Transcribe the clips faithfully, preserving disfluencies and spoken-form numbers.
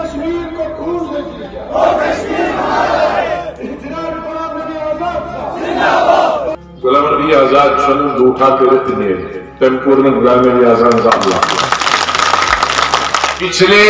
کشمیر کو خون سے جیتا وہ کشمیر ہمارا ہے جناب غلام نبی آزاد صاحب غلام نبی آزاد شنو دوٹھا کرتنے تنکورن غلام نبی آزاد صاحب پچھلے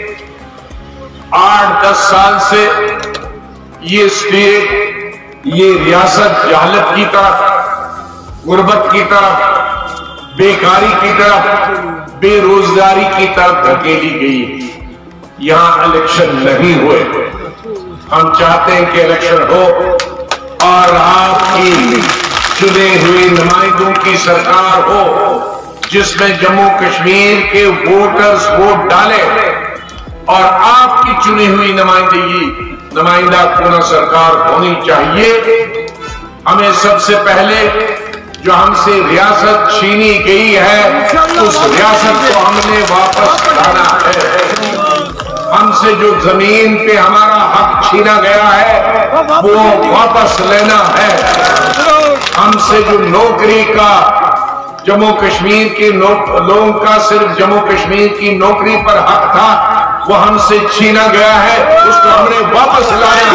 آٹھ دس سال سے یہ اسٹیٹ یہ ریاست جہالت کی طرف غربت کی طرف بیکاری کی طرف بے روزگاری کی طرف دھکیلی گئی یہاں الیکشن نہیں ہوئے ہم چاہتے ہیں کہ الیکشن ہو اور آپ کی چنے ہوئے نمائندوں کی سرکار ہو جس میں جموں کشمیر کے ووٹرز ووٹ ڈالیں اور آپ کی چنی ہوئی نمائندگی نمائندہ کونہ سرکار ہونی چاہیے ہمیں سب سے پہلے جو ہم سے ریاست چھینی گئی ہے اس ریاست کو ہم نے واپس لانا ہے ہم سے جو زمین پہ ہمارا حق چھینا گیا ہے وہ واپس لینا ہے ہم سے جو نوکری کا جموں کشمیر کے لوگوں کا صرف جموں کشمیر کی نوکری پر حق تھا وہ ہم سے چھینا گیا ہے اس کو ہم نے واپس لانا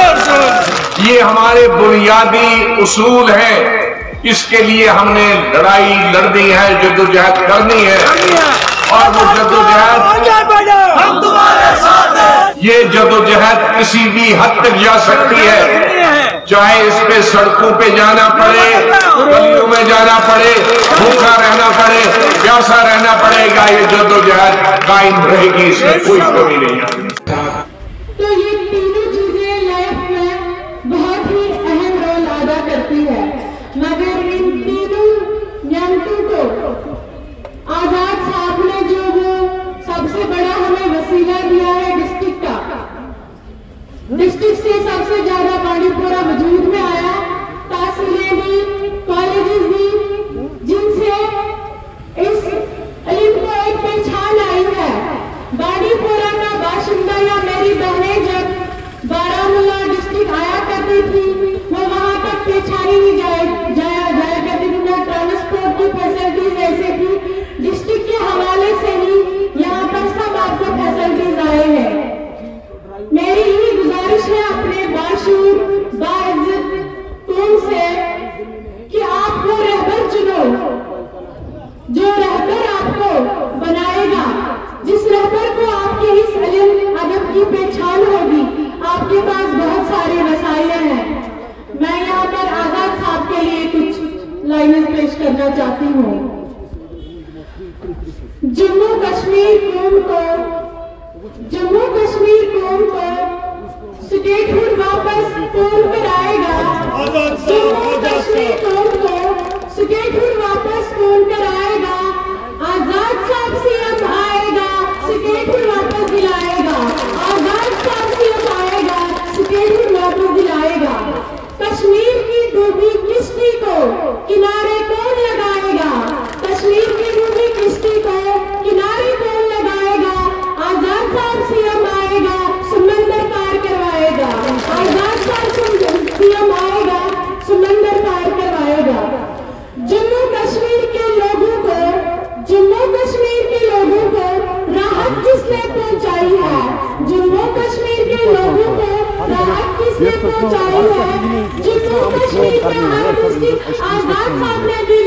ہے یہ ہمارے بنیادی اصول ہیں اس کے لیے ہم نے لڑائی لڑنی ہے جدوجہد کرنی ہے اور وہ جدوجہد ہم تمہارے ساتھ ہیں یہ جدوجہد کسی بھی حد تک جا سکتی ہے چاہے اس پہ سڑکوں پہ جانا پڑے گلیوں میں جانا پڑے بھوکا رہنا پڑے پیاسا رہنا پڑے گا یہ جدوجہد قائم رہے گی اس میں کوئی کمی نہیں ہے تو یہ تینوں چیزیں لائف میں بہت ہی اہم رول ادا کرتی ہے مگر ان تینوں نعمتوں کو آزاد صاحب نے جو وہ سب سے بڑا ہمیں وسیلہ دیا ہے ڈسٹرکٹ کا ڈسٹرکٹ سے سب سے زیادہ بانڈی پورہ وجود میں آیا تحصیلیں بھی کالجز بھی جن سے اس علم کو ایک پہچان آئی ہے بانڈی پورہ کا باشندہ یا میری بہنیں جب بارہ مولہ ڈسٹرکٹ آیا کرتی تھی وہ وہاں تک پہچانی نہیں جائے جایا جایا کرتی تھی نہ ٹرانسپورٹ کی فیسلٹیز ایسے تھی ڈسٹرکٹ کے حوالے سے ہی یہاں پر سب آپ کو فیسلٹیز آئے ہیں میری ہی گزارش ہے اپنے باشعور باعزت قوم سے کہ آپ کو رہبر چنو جو رہبر آپ کو بنائے گا جس رہبر کو آپ کے اس علم ادب کی پہچان ہوگی آپ کے پاس بہت سارے وسائل ہیں میں یہاں پر آزاد صاحب کے لیے کچھ لائنیں پیش کرنا چاہتی ہوں جموں کشمیر قوم کو جموں کشمیر قوم کو سٹیٹ ہوڈ واپس کون پر آئے گا جموں کشمیر قوم کو سٹیٹ ہوڈ واپس کون کر آئے گا آزاد صاحب سی ایم آئے گا سٹیٹ ہوڈ واپس دلائے گا آزاد صاحب سی ایم آئے گا سٹیٹ ہوڈ واپس دلائے گا کشمیر کی ڈوبی کشتی کو کنارے کون لگائے گا کشمیر کی ڈوبی کشتی کو کنارے کون لگائے گا آزاد صاحب سی ایم آئے گا سمندر پار کروائے گا آزاد صاحب سی ایم آئے گا سمندر پار کروائے گا جموں کشمیر کے لوگوں کو جموں کشمیر کے لوگوں کو راحت کس نے پہنچائی ہے جموں کشمیر کے لوگوں کو راحت کس نے پہنچائی ہے جموں کشمیر کا ہر ڈسٹرکٹ آزاد صاحب نے بھی